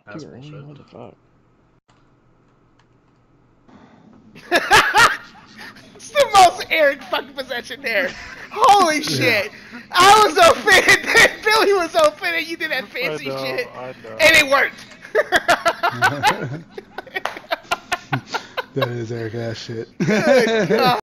That's bullshit. What the fuck? It's the most Eric fucking possession there. Holy shit. I was so offended that Billy was so offended you did that fancy shit. I know. And it worked. That is Eric ass shit. Good God.